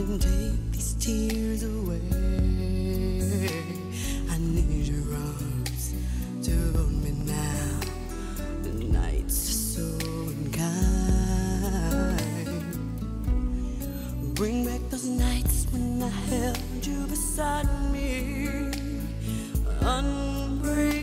can take these tears away. I need your arms to hold me now. The nights are so unkind. Bring back those nights when I held you beside me. Unbreakable.